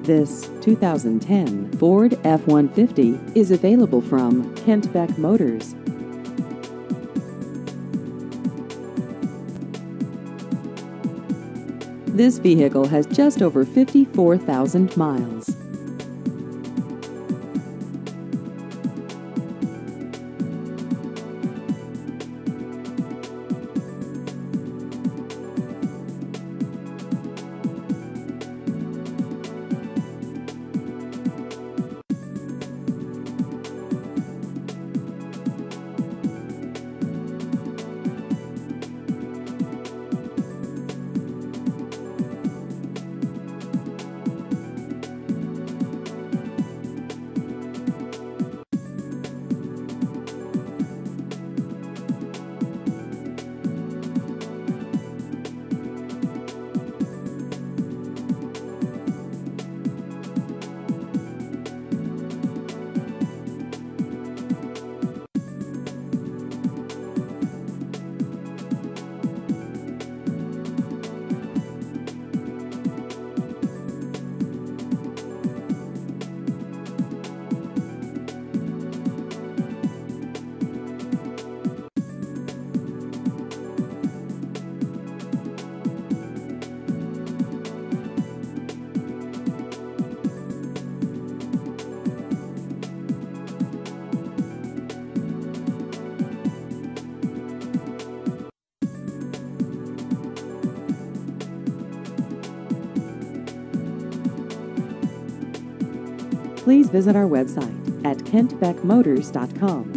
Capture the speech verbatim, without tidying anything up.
This two thousand ten Ford F one fifty is available from Kent Beck Motors. This vehicle has just over fifty-four thousand miles. Please visit our website at kent beck motors dot com.